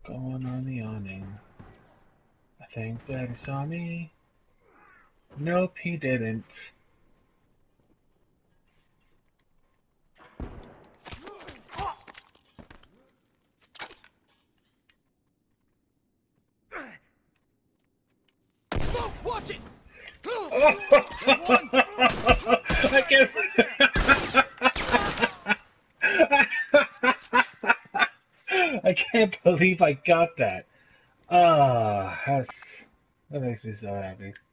going on the awning. I think that he saw me. Nope, he didn't. Watch it! I can't. I can't believe I got that. That makes me so happy.